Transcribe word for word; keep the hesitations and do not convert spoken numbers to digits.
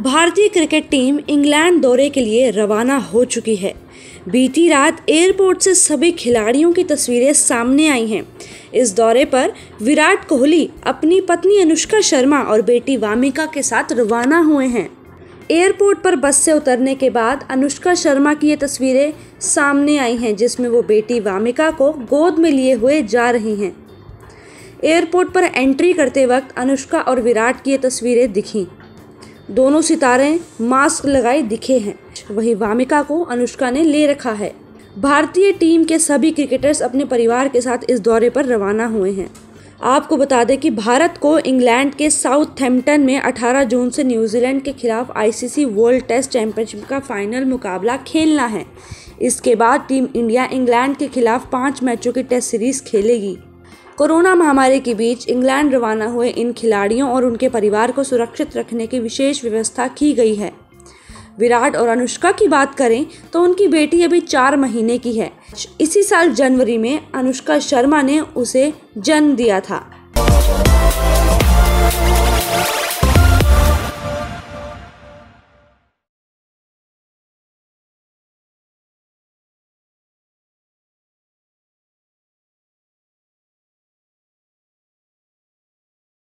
भारतीय cricket team England दौरे के लिए रवाना हो चुकी है। बीती रात एयरपोर्ट से सभी खिलाड़ियों की तस्वीरें सामने आई हैं। इस दौरे पर विराट कोहली अपनी पत्नी अनुष्का शर्मा और बेटी वामिका के साथ रवाना हुए हैं। एयरपोर्ट पर बस से उतरने के बाद अनुष्का शर्मा की ये तस्वीरें सामने आई हैं, जिसमें वो बेटी वामिका को गोद में लिए हुए जा रही हैं। एयरपोर्ट पर एंट्री करते वक्त अनुष्का और विराट की ये तस्वीरें दिखीं। दोनों सितारे मास्क लगाए दिखे हैं। वहीं वामिका को अनुष्का ने ले रखा है। भारतीय टीम के सभी क्रिकेटर्स अपने परिवार के साथ इस दौरे पर रवाना हुए हैं। आपको बता दें कि भारत को इंग्लैंड के साउथहैम्पटन में अठारह जून से न्यूजीलैंड के खिलाफ आईसीसी वर्ल्ड टेस्ट चैंपियनशिप का फाइनल मुकाबला खेलना है। इसके बाद टीम इंडिया इंग्लैंड के खिलाफ पाँच मैचों की टेस्ट सीरीज खेलेगी। कोरोना महामारी के बीच इंग्लैंड रवाना हुए इन खिलाड़ियों और उनके परिवार को सुरक्षित रखने की विशेष व्यवस्था की गई है। विराट और अनुष्का की बात करें तो उनकी बेटी अभी चार महीने की है। इसी साल जनवरी में अनुष्का शर्मा ने उसे जन्म दिया था।